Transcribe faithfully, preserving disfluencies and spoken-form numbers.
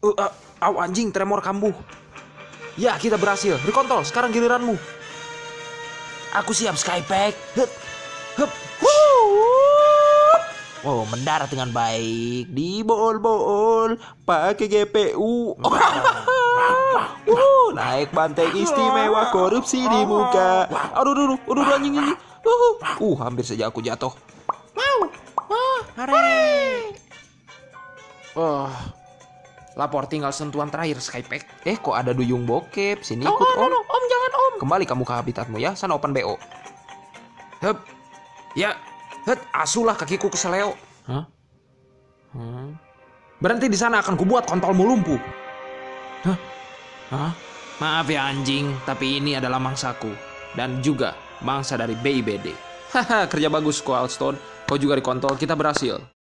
Uh, uh, au anjing, tremor kambuh. Ya, kita berhasil. Rekontol, sekarang giliranmu. Aku siap Skypack. Hup, Hup. wow, mendarat dengan baik di bool-bool pakai G P U. Uh, naik banteng istimewa korupsi di muka. Aduh, aduh, aduh, aduh, aduh anjing ini. Uh, uh, hampir saja aku jatuh. Oh, lapor tinggal sentuhan terakhir Skypack. Eh, kok ada duyung bokep? Sini Oh, ikut oh, om. no, no, om jangan om. Kembali kamu ke habitatmu ya. Sana open B O. Hup. Ya, hut, asulah kakiku keseleo. Hah? Hmm? Berhenti di sana akan kubuat kontolmu lumpuh. Hah? Hah? Maaf ya anjing, tapi ini adalah mangsaku. Dan juga mangsa dari B I B D. Haha, kerja bagus Coldstone. Kau juga di kontol, kita berhasil.